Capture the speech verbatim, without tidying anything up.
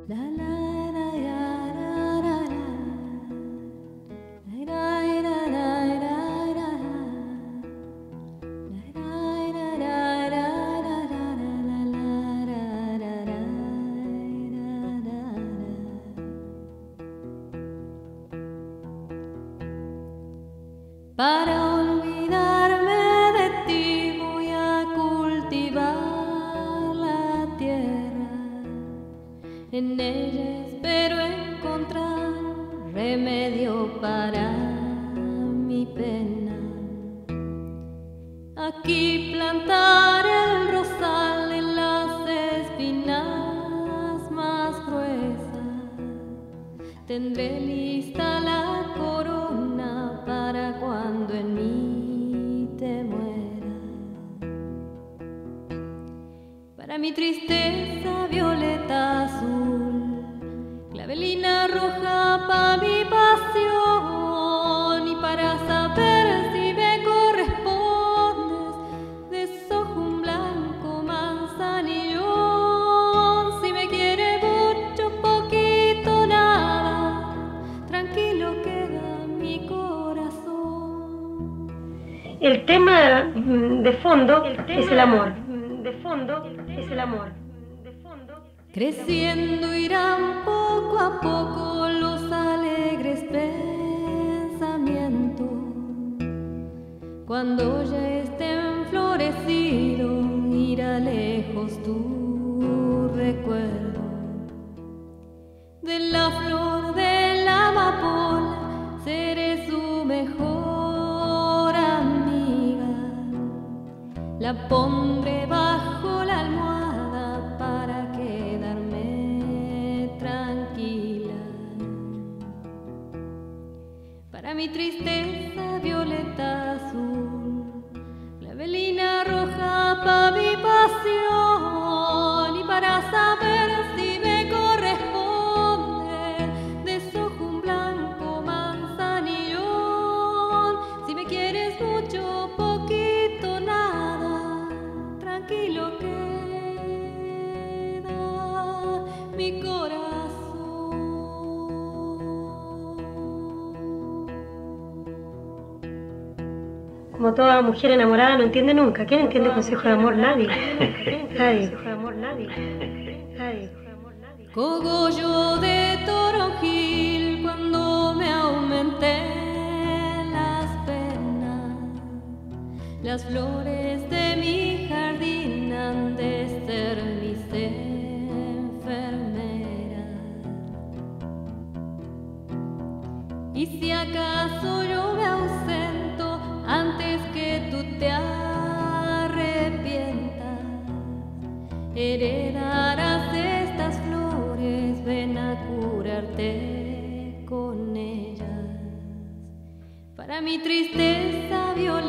Para olvidarme de ti voy a cultivar la tierra. En ella espero encontrar remedio para mi pena. Aquí plantar el rosal en las espinas más gruesas. Tendré lista la corona para cuando en mí te muera. Para mi tristeza violeta azul, clavelina roja para mi pasión, y para saber si me correspondes, deshojo un blanco manzanillón. Si me quiere mucho, poquito, nada, tranquilo queda mi corazón. El tema de fondo el tema es el amor. De fondo es el amor. De fondo. Creciendo irán poco a poco los alegres pensamientos. Cuando ya estén florecidos, irá lejos tu recuerdo. De la flor de la amapola seré su mejor amiga. La pondré bajo la almohada para quedarme tranquila. Para mi tristeza violeta azul, clavelina roja para mi pasión, y para saber si me corresponde, deshojo un blanco manzanillón. Si me quieres mucho, poquito, nada, tranquilo queda mi corazón. Como toda mujer enamorada no entiende nunca. ¿Quién entiende consejo de amor? Nadie. Nadie. Nadie. Cogollo de toronjil, cuando me aumenté las penas, las flores de mi jardín han de ser mis enfermeras. Y si acaso yo me ausento antes que tú te arrepientas, heredarás estas flores, ven a curarte con ellas. Para mi tristeza violeta